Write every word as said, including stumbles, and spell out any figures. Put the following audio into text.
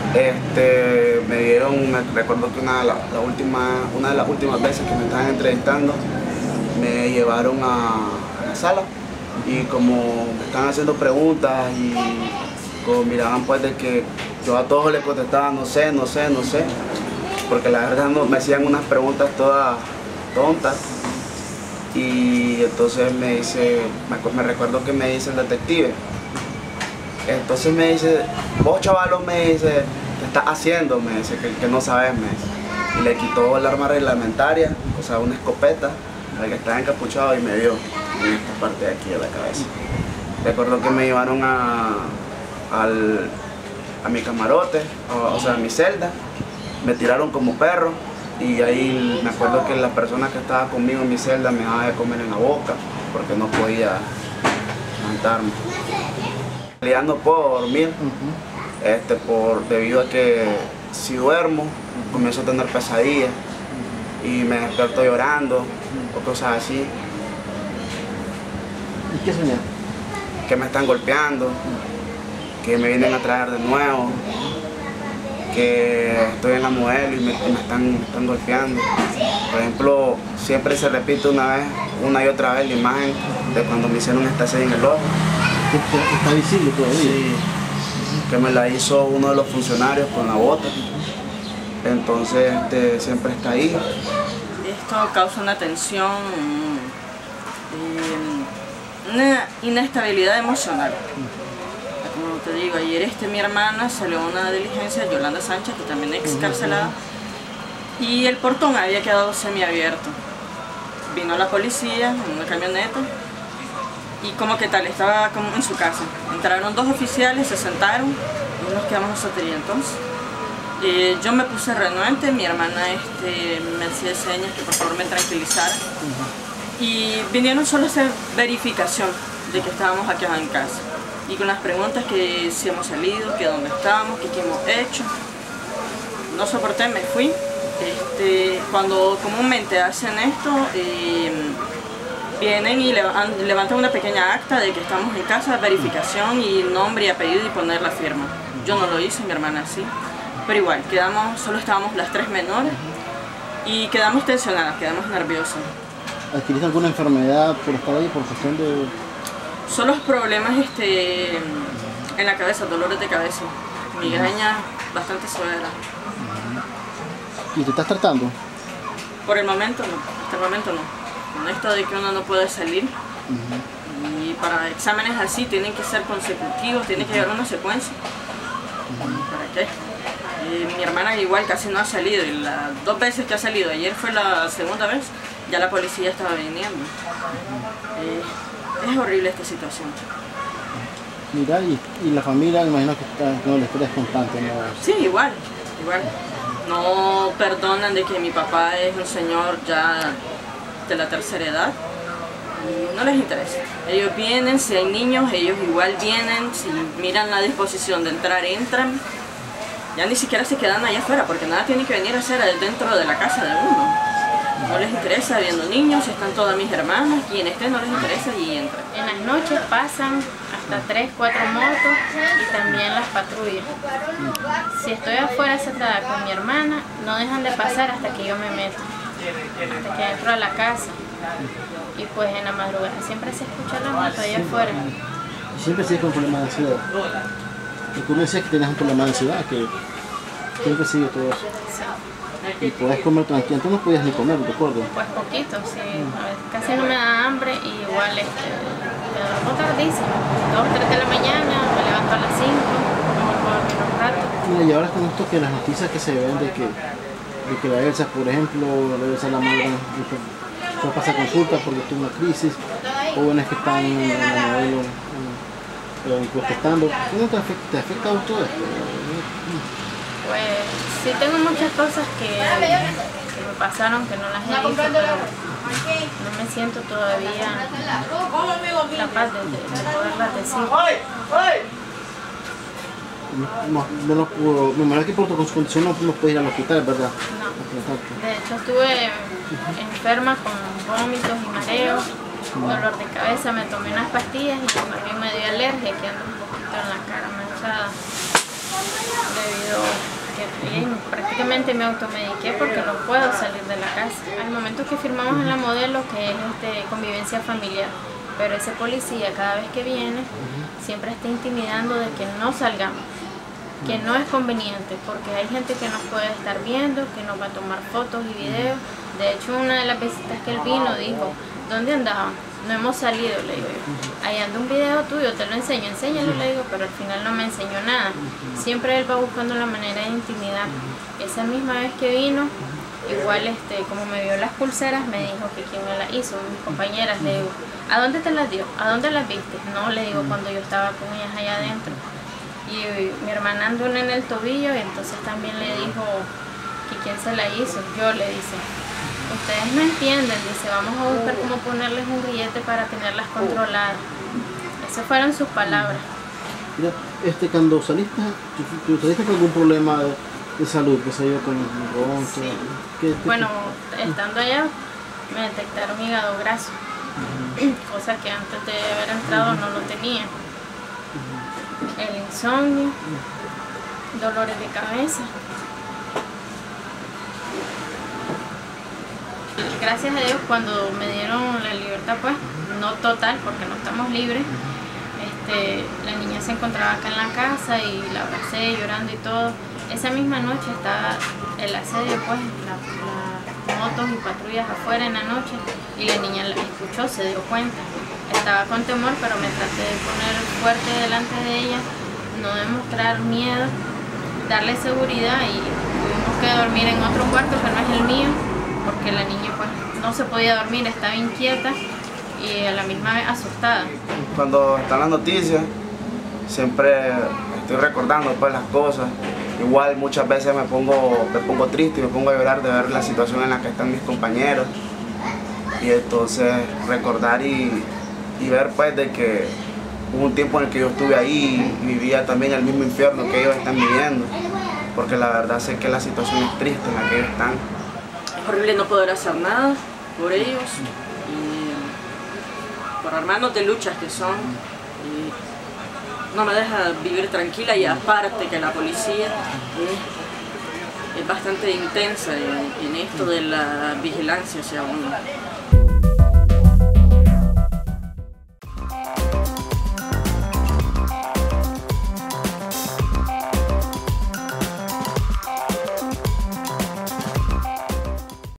Este, me dieron, me recuerdo que una de, la, la última, una de las últimas veces que me estaban entrevistando, me llevaron a, a la sala y como me estaban haciendo preguntas y como miraban pues de que yo a todos les contestaba no sé, no sé, no sé, porque la verdad no, me hacían unas preguntas todas tontas. Y entonces me dice, me, me recuerdo que me dice el detective, entonces me dice, vos chavalo, me dice, ¿qué estás haciendo? Me dice, que, que no sabes, me dice. Y le quitó el arma reglamentaria, o sea, una escopeta, la que estaba encapuchado y me dio en esta parte de aquí de la cabeza. Recuerdo que me llevaron a, al, a mi camarote, o, o sea, a mi celda, me tiraron como perro. Y ahí me acuerdo que la persona que estaba conmigo en mi celda me daba de comer en la boca porque no podía levantarme. En realidad no puedo dormir uh-huh. este, por, debido a que si duermo uh-huh. comienzo a tener pesadillas uh-huh. y me despierto llorando uh-huh. o cosas así. ¿Y qué soñás? Que me están golpeando, uh-huh. que me vienen a traer de nuevo. Que estoy en la modelo y me, me, están, me están golpeando. Por ejemplo, siempre se repite una vez, una y otra vez la imagen de cuando me hicieron esta serie en el ojo. ¿Está visible todavía? Sí, que me la hizo uno de los funcionarios con la bota. Entonces este, siempre está ahí. Esto causa una tensión, eh, una inestabilidad emocional. Como te digo, ayer este, mi hermana salió a una diligencia, Yolanda Sánchez, que también es excarcelada, y el portón había quedado semiabierto. Vino la policía en una camioneta y como que tal, estaba como en su casa. Entraron dos oficiales, se sentaron y nos quedamos nosotros. Entonces eh, yo me puse renuente, mi hermana este, me hacía señas que por favor me tranquilizara. Y vinieron solo a hacer verificación de que estábamos aquí en casa. Y con las preguntas que si hemos salido, que dónde estábamos, que qué hemos hecho. No soporté, me fui. Este, cuando comúnmente hacen esto, eh, vienen y levantan una pequeña acta de que estamos en casa, verificación y nombre y apellido y poner la firma. Yo no lo hice, mi hermana sí. Pero igual, quedamos, solo estábamos las tres menores y quedamos tensionadas, quedamos nerviosas. ¿Adquiriste alguna enfermedad por estar ahí, por cuestión de...? Son los problemas este, en la cabeza, dolores de cabeza, migraña bastante severa. ¿Y te estás tratando? Por el momento no, hasta el momento no. Con esto de que uno no puede salir uh-huh. y para exámenes así tienen que ser consecutivos, tiene que llevar una secuencia. Uh-huh. ¿Para qué? Y mi hermana igual casi no ha salido y las dos veces que ha salido, ayer fue la segunda vez, ya la policía estaba viniendo. Uh-huh. eh, Es horrible esta situación. Mira, y, y la familia, me imagino que está, no, el estrés constante, ¿no? Sí, igual, igual. No perdonan de que mi papá es un señor ya de la tercera edad. Y no les interesa. Ellos vienen, si hay niños, ellos igual vienen, si miran la disposición de entrar, entran. Ya ni siquiera se quedan allá afuera, porque nada tiene que venir a hacer dentro de la casa de uno. No les interesa viendo niños, están todas mis hermanas, quien esté no les interesa y entran. En las noches pasan hasta tres, cuatro motos y también las patrullas. Si estoy afuera sentada con mi hermana, no dejan de pasar hasta que yo me meto, hasta que entro a la casa. Y pues en la madrugada siempre se escucha la moto allá afuera. ¿Y siempre sigues con problemas de ansiedad? Y tú me decías que tenías un problema de ansiedad, que siempre sigue todo eso. Sí. Y podés comer tranquilo, tú no podías ni comer, ¿recuerdo? Pues poquito, sí, a ver, casi no me da hambre y igual este, me duermo tardísimo, dos o tres de la mañana, me levanto a las cinco, me vuelvo a dormir un rato. Mira, y ahora con esto que las noticias que se ven de que, de que la Elsa, por ejemplo, la Elsa la madre, no pasa consulta porque tuvo una crisis, jóvenes que están en la modelo protestando, ¿cómo te afecta, te afecta a todo esto? Pues sí tengo muchas cosas que, que me pasaron que no las he visto, pero no me siento todavía capaz de, de, de poderlas decir. No, no lo puedo, me imagino que por tu condición no, no puedes ir al hospital, ¿verdad? No. De hecho estuve enferma con vómitos y mareos, dolor de cabeza, me tomé unas pastillas y también me dio alergia que ando un poquito en la cara manchada. debido a que prácticamente me automediqué porque no puedo salir de la casa. Al momento que firmamos en la modelo, que es este, convivencia familiar, pero ese policía cada vez que viene siempre está intimidando de que no salgamos, que no es conveniente, porque hay gente que nos puede estar viendo, que nos va a tomar fotos y videos. De hecho, una de las visitas que él vino dijo, ¿dónde andaban? No hemos salido, le digo yo. Ahí anda un video tuyo, te lo enseño, enséñalo, le digo, pero al final no me enseñó nada. Siempre él va buscando la manera de intimidar. Esa misma vez que vino, igual este, como me vio las pulseras, me dijo que quién me las hizo, mis compañeras. Le digo, ¿a dónde te las dio? ¿A dónde las viste? No, le digo, cuando yo estaba con ellas allá adentro. Y mi hermana andó en el tobillo y entonces también le dijo que quién se la hizo. Yo le dice, ustedes no entienden, dice, vamos a buscar cómo ponerles un grillete para tenerlas controladas. Esas fueron sus palabras. Mira, este, cuando saliste, ¿tú, tú saliste con algún problema de, de salud, que se dio con el bronco? Sí. ¿Qué, qué, bueno, estando allá me detectaron hígado graso, uh-huh. cosa que antes de haber entrado uh-huh. no lo tenía. Uh-huh. El insomnio, uh-huh. dolores de cabeza. Gracias a Dios, cuando me dieron la libertad, pues, no total, porque no estamos libres, este, la niña se encontraba acá en la casa y la abracé llorando y todo. Esa misma noche estaba el asedio, pues, las la motos y patrullas afuera en la noche, y la niña la escuchó, se dio cuenta. Estaba con temor, pero me traté de poner fuerte delante de ella, no demostrar miedo, darle seguridad, y tuvimos que dormir en otro cuarto que no es el mío, porque la niña pues no se podía dormir, estaba inquieta y a la misma vez asustada. Cuando están las noticias, siempre estoy recordando pues las cosas. Igual muchas veces me pongo, me pongo triste y me pongo a llorar de ver la situación en la que están mis compañeros. Y entonces recordar y, y ver pues de que hubo un tiempo en el que yo estuve ahí y vivía también el mismo infierno que ellos están viviendo. Porque la verdad sé que la situación es triste en la que ellos están. Es horrible no poder hacer nada por ellos, y por hermanos de luchas que son, y no me deja vivir tranquila, y aparte que la policía es, es bastante intensa en, en esto de la vigilancia hacia uno.